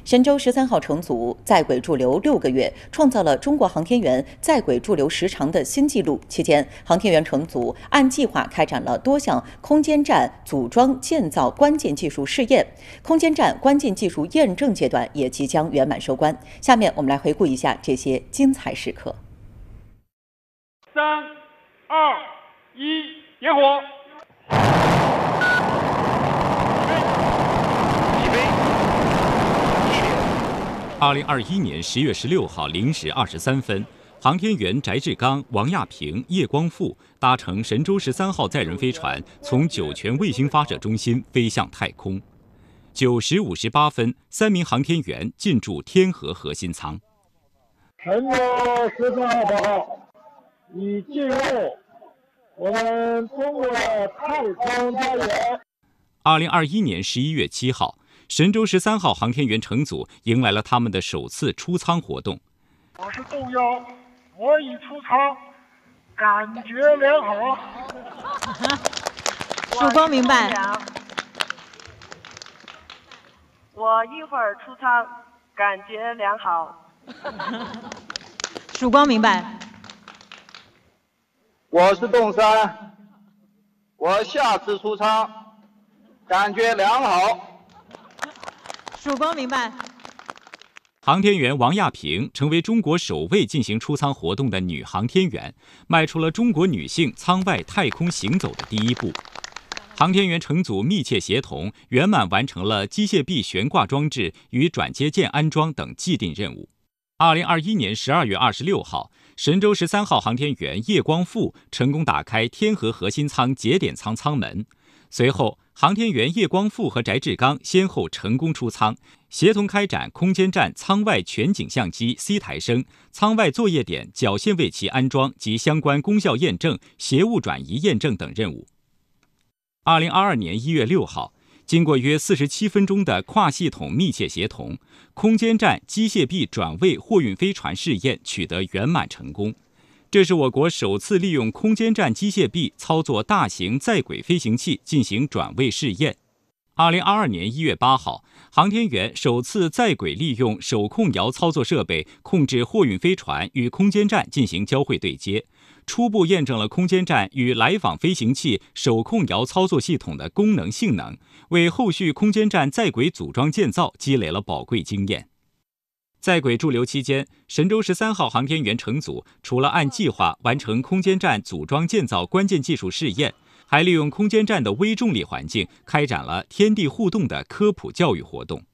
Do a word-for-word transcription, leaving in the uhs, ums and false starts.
神舟十三号乘组在轨驻留六个月，创造了中国航天员在轨驻留时长的新纪录。期间，航天员乘组按计划开展了多项空间站组装建造关键技术试验，空间站关键技术验证阶段也即将圆满收官。下面我们来回顾一下这些精彩时刻。 三、二、一，点火！ 二零二一年十月十六号零时二十三分，航天员翟志刚、王亚平、叶光富搭乘神舟十三号载人飞船从酒泉卫星发射中心飞向太空。九时五十八分，三名航天员进驻天河核心舱。 神舟十三号报告，已进入我们中国的太空家园。 二零二一年十一月七号。神舟十三号航天员乘组迎来了他们的首次出舱活动。 我是动幺，我已出舱，感觉良好。 曙光明白。 我一会儿出舱，感觉良好。 曙光明白。 我是动三，我下次出舱，感觉良好。 曙光明白。 航天员王亚平成为中国首位进行出舱活动的女航天员，迈出了中国女性舱外太空行走的第一步。航天员乘组密切协同，圆满完成了机械臂悬挂装置与转接件安装等既定任务。二零二一年十二月二十六号，神舟十三号航天员叶光富成功打开天河核心舱节点舱舱门。随后，航天员叶光富和翟志刚先后成功出舱，协同开展空间站舱外全景相机 C 抬升、舱外作业点绞线位器安装及相关功效验证、携物转移验证等任务。二零二二年一月六号，经过约四十七分钟的跨系统密切协同，空间站机械臂转位货运飞船试验取得圆满成功。这是我国首次利用空间站机械臂操作大型在轨飞行器进行转位试验。二零二二年一月八号，航天员首次在轨利用手控摇操作设备控制货运飞船与空间站进行交会对接，初步验证了空间站与来访飞行器手控摇操作系统的功能性能，为后续空间站在轨组装建造积累了宝贵经验。在轨驻留期间，神舟十三号航天员乘组除了按计划完成空间站组装建造关键技术试验，还利用空间站的微重力环境开展了天地互动的科普教育活动。